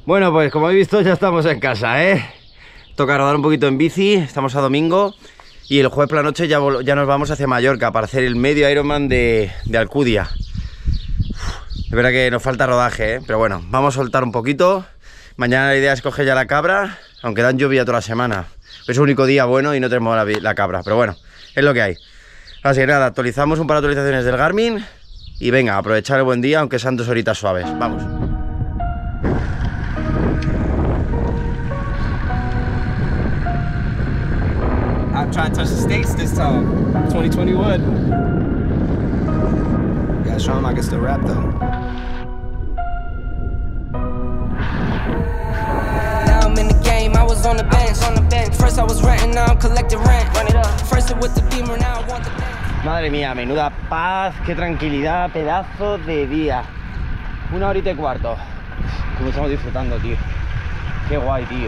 Bueno, pues como habéis visto ya estamos en casa, ¿eh? Toca rodar un poquito en bici, estamos a domingo y el jueves por la noche ya nos vamos hacia Mallorca para hacer el medio Ironman de Alcudia. Es verdad que nos falta rodaje, ¿eh? Pero bueno, vamos a soltar un poquito. Mañana la idea es coger ya la cabra, aunque dan lluvia toda la semana. Es el único día bueno y no tenemos la cabra, pero bueno, es lo que hay. Así que nada, actualizamos un par de actualizaciones del Garmin y venga, aprovechar el buen día, aunque sean 2 horitas suaves. Vamos. I'm trying to touch the States this time. 2021. Gotta show him I can still rap though. Now I'm in the game, I was on the bench. First I was renting, now I'm collecting rent. First it with the Beamer, now I want the bench. Madre mía, menuda paz, qué tranquilidad, pedazo de día. 1 horita y cuarto. Como estamos disfrutando, tío. Qué guay, tío.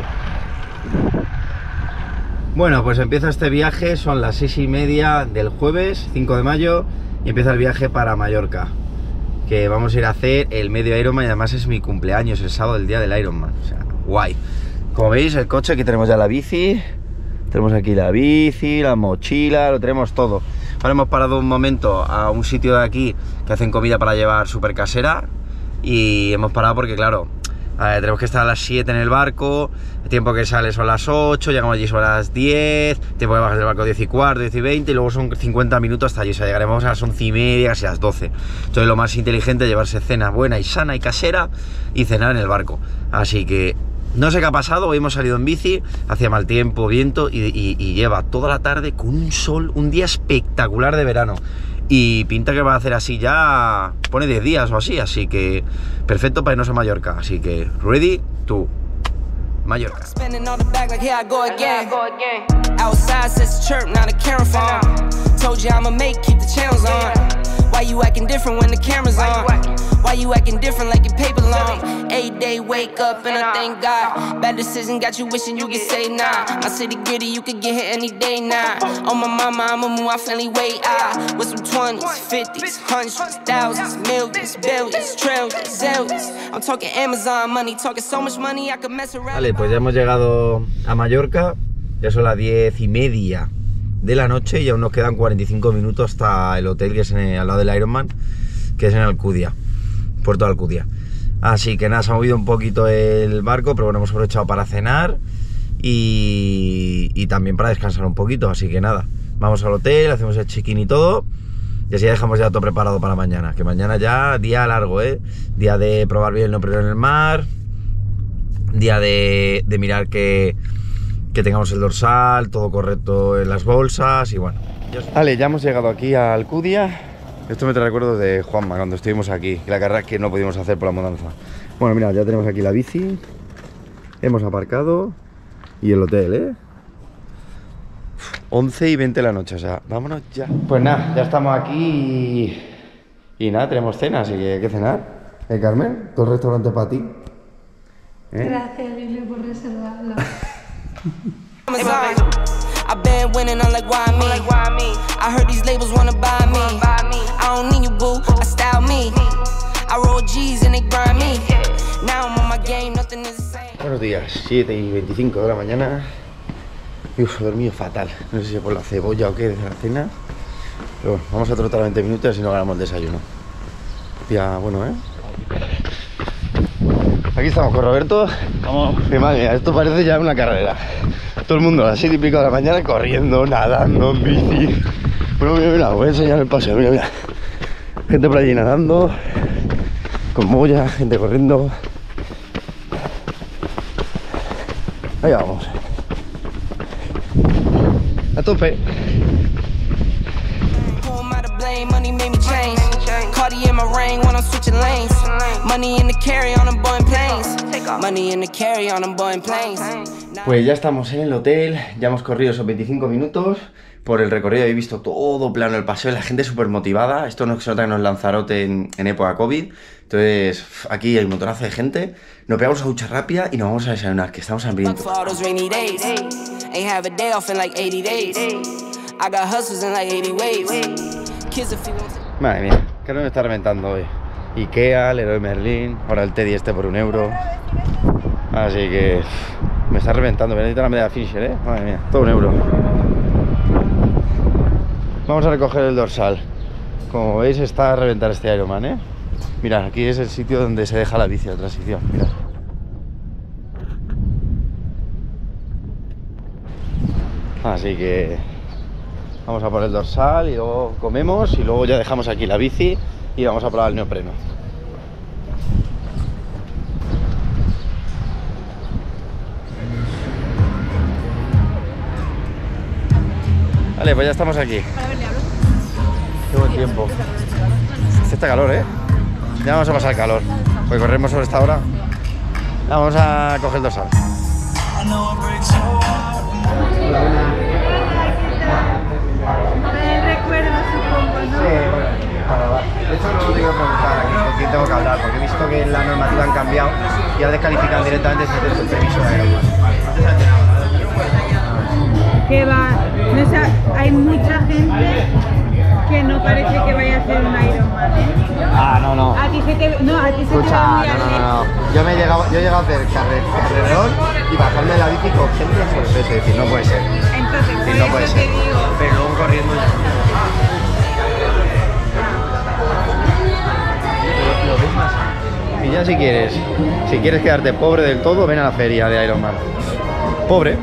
Bueno, pues empieza este viaje, son las 6:30 del jueves, 5 de mayo, y empieza el viaje para Mallorca, que vamos a ir a hacer el medio Ironman y además es mi cumpleaños, el sábado, el día del Ironman, o sea, guay. Como veis, el coche, aquí tenemos ya la bici, tenemos aquí la bici, la mochila, lo tenemos todo. Ahora hemos parado un momento a un sitio de aquí que hacen comida para llevar súper casera y hemos parado porque, claro, tenemos que estar a las 7 en el barco, el tiempo que sale son las 8, llegamos allí son las 10, tiempo que bajas del barco 10 y cuarto, 10 y 20 y luego son 50 minutos hasta allí, o sea, llegaremos a las 11:30, casi a las 12. Entonces lo más inteligente es llevarse cena buena y sana y casera y cenar en el barco. Así que no sé qué ha pasado, hoy hemos salido en bici, hacía mal tiempo, viento y lleva toda la tarde con un sol, un día espectacular de verano. Y pinta que va a hacer así ya, pone 10 días o así, así que perfecto para irnos a Mallorca, así que ready to Mallorca. Why you acting different when the camera's on? Why you acting different like your paper long? 8-day wake up and I thank God. Bad decision got you wishing you could say nah. My city gritty, you could get hit any day now. On my mama, I'ma move my family way out. With some 20s, 50s, 100s, thousands, millions, billions, trillions, zillions. I'm talking Amazon money, talking so much money I could mess around. Vale, pues ya hemos llegado a Mallorca, ya son las 10:30 de la noche y aún nos quedan 45 minutos hasta el hotel que es al lado del Ironman, que es en Alcudia, Puerto de Alcudia. Así que nada, se ha movido un poquito el barco, pero bueno, hemos aprovechado para cenar y también para descansar un poquito, así que nada, vamos al hotel, hacemos el check-in y todo y así dejamos ya todo preparado para mañana, que mañana ya día largo, día de probar bien el neopreno en el mar, día de mirar que tengamos el dorsal, todo correcto en las bolsas y bueno. Vale, ya hemos llegado aquí a Alcudia. Esto me trae recuerdos de Juanma, cuando estuvimos aquí, la carrera que no pudimos hacer por la mudanza. Bueno, mira, ya tenemos aquí la bici, hemos aparcado y el hotel, 11:20 de la noche, o sea, vámonos ya. Pues nada, ya estamos aquí y nada, tenemos cena, así que hay que cenar. Carmen, todo el restaurante para ti. Gracias, Lili, por reservarlo. I've been winning, I'm like, why me? I heard these labels wanna buy me. I don't need you, boo, I style me. I roll G's and they grind me. Now I'm on my game, nothing is the same. Buenos días, 7:25 de la mañana. Uf, he dormido fatal. No sé si por la cebolla o qué de la cena. Pero bueno, vamos a trotar 20 minutos y no ganamos el desayuno. Ya, bueno, Aquí estamos con Roberto. Vamos. Madre mía, esto parece ya una carrera. Todo el mundo a las 7:30 de la mañana corriendo, nadando, en bici. Bueno, mira, voy a enseñar el paseo, mira. Gente por allí nadando, con molla, gente corriendo. Ahí vamos. A tope. Cardi in my ring when I'm switching lanes. Money in the carry on them Boeing planes. Money in the carry on them Boeing planes. Pues ya estamos en el hotel, ya hemos corrido esos 25 minutos. Por el recorrido he visto todo plano el paseo, la gente súper motivada. Esto no se nota que no es Lanzarote en época COVID. Entonces aquí hay un montonazo de gente. Nos pegamos a ducha rápida y nos vamos a desayunar, que estamos hambrientos. Madre mía, que no me está reventando hoy. Ikea, Leroy Merlin, ahora el Teddy este por €1. Así que me está reventando, me necesito la medalla Fisher, ¿eh? Madre mía, todo €1. Vamos a recoger el dorsal. Como veis está a reventar este Ironman, ¿eh? Mirad, aquí es el sitio donde se deja la bici de transición, mirad. Así que vamos a por el dorsal y luego comemos y luego ya dejamos aquí la bici y vamos a probar el neopreno. Vale, pues ya estamos aquí. Qué buen tiempo. Está calor, ¿eh? Ya vamos a pasar calor. Pues corremos sobre esta hora. Ya vamos a coger el dorsal. Recuerdo, supongo, ¿no? Sí, bueno, de hecho no lo tengo que preguntar aquí con quién tengo que hablar, porque he visto que la normativa han cambiado y ya descalifican directamente si tienes el permiso de Ironman. Que va, no sé, hay mucha gente que no parece que vaya a hacer un Ironman, ¿eh? Ah, no. A ti se te, no, a ti se te ve Escucha, muy así. no. Yo he llegado a hacer carrerón y bajarme de la bici con gente por peso, es decir, no puede ser. Entonces, por Sí, no puede eso ser. te digo. Pero luego corriendo ya. Lo ves más. Y ya si quieres quedarte pobre del todo, ven a la feria de Ironman. Pobre.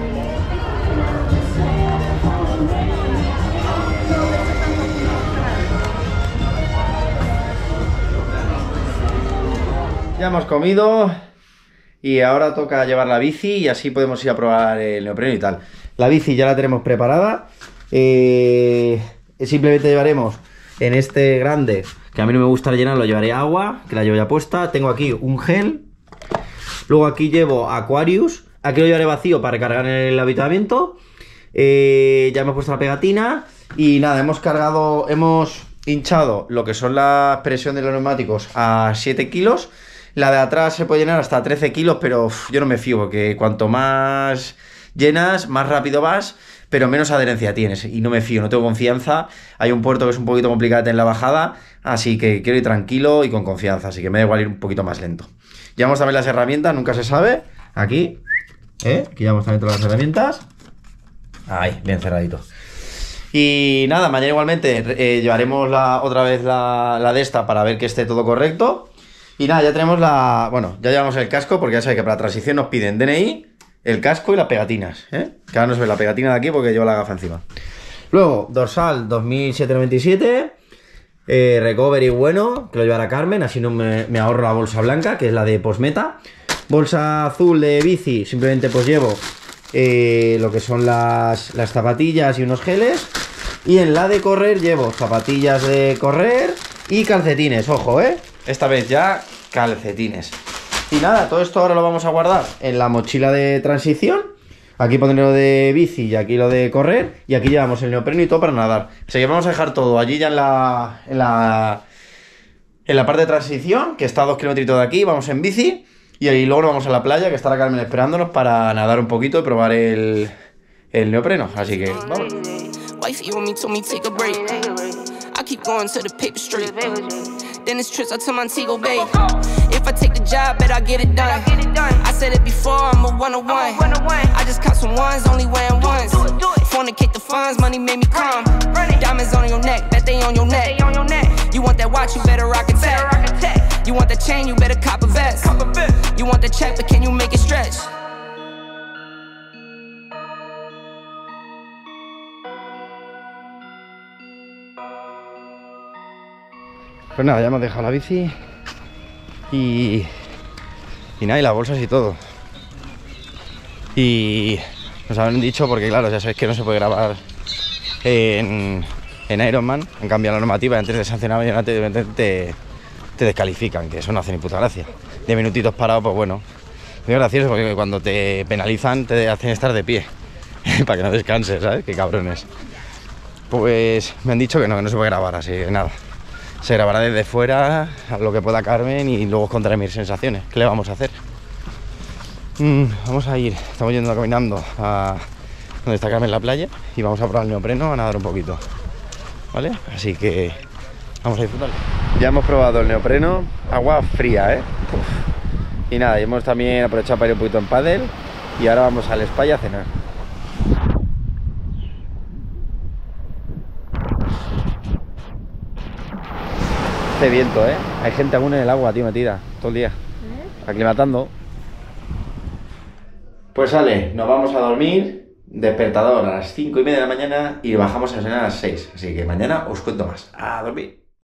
Ya hemos comido y ahora toca llevar la bici y así podemos ir a probar el neopreno y tal. La bici ya la tenemos preparada. Simplemente llevaremos en este grande, que a mí no me gusta rellenarlo, llevaré agua, que la llevo ya puesta. Tengo aquí un gel. Luego aquí llevo Aquarius. Aquí lo llevaré vacío para recargar en el habituamiento. Ya hemos puesto la pegatina. Y nada, hemos hinchado lo que son la presión de los neumáticos a 7 kilos. La de atrás se puede llenar hasta 13 kilos, pero yo no me fío, porque cuanto más llenas, más rápido vas, pero menos adherencia tienes. Y no me fío, no tengo confianza. Hay un puerto que es un poquito complicado en la bajada, así que quiero ir tranquilo y con confianza, así que me da igual ir un poquito más lento. Llevamos también las herramientas, nunca se sabe. Aquí, aquí llevamos también todas las herramientas. Ahí, bien cerradito. Y nada, mañana igualmente llevaremos otra vez la de esta para ver que esté todo correcto. Y nada, ya tenemos ya llevamos el casco, porque ya sabéis que para la transición nos piden DNI, el casco y las pegatinas, ¿eh? Que ahora no se ve la pegatina de aquí porque llevo la gafa encima. Luego, dorsal 2797, recovery bueno, que lo llevará Carmen, así no me ahorro la bolsa blanca, que es la de Postmeta. Bolsa azul de bici, simplemente pues llevo lo que son las zapatillas y unos geles. Y en la de correr llevo zapatillas de correr y calcetines, ojo, esta vez ya calcetines. Y nada, todo esto ahora lo vamos a guardar en la mochila de transición. Aquí pondré lo de bici y aquí lo de correr. Y aquí llevamos el neopreno y todo para nadar. Así que vamos a dejar todo allí ya en la parte de transición, que está a 2 kilómetros de aquí. Vamos en bici y ahí luego nos vamos a la playa, que está la Carmen esperándonos para nadar un poquito y probar el neopreno. Así que vamos. Wifey with me told me take a break. I keep going to the paper street. Then it's trips out to Montego Bay. If I take the job, bet I get it done. I said it before, I'm a 101. I just caught some ones, only wearing ones. Fornicate the funds, money made me come. Diamonds on your neck, bet they on your neck. You want that watch, you better rock a tech. You want that chain, you better cop a vest. You want the check, but can you make it stretch? Pues nada, ya hemos dejado la bici y nada, y las bolsas y todo. Y nos han dicho, porque claro, ya sabéis que no se puede grabar en Ironman, han cambiado la normativa, antes de sancionar te descalifican, que eso no hace ni puta gracia. 10 minutitos parados, pues bueno, es gracioso porque cuando te penalizan te hacen estar de pie, para que no descanses, ¿sabes? Qué cabrones. Pues me han dicho que no se puede grabar, así que nada. Se grabará desde fuera, a lo que pueda Carmen, y luego os contaré mis sensaciones. ¿Qué le vamos a hacer? Vamos a ir, estamos yendo caminando a donde está Carmen en la playa y vamos a probar el neopreno, a nadar un poquito, ¿vale? Así que vamos a disfrutarlo. Ya hemos probado el neopreno, agua fría, ¿eh? Uf. Y nada, y hemos también aprovechado para ir un poquito en pádel y ahora vamos al spa y a cenar. Hace viento, ¿eh? Hay gente aún en el agua, tío, metida, todo el día, aclimatando. Pues sale, nos vamos a dormir, despertador a las 5:30 de la mañana y bajamos a cenar a las 6. Así que mañana os cuento más. A dormir.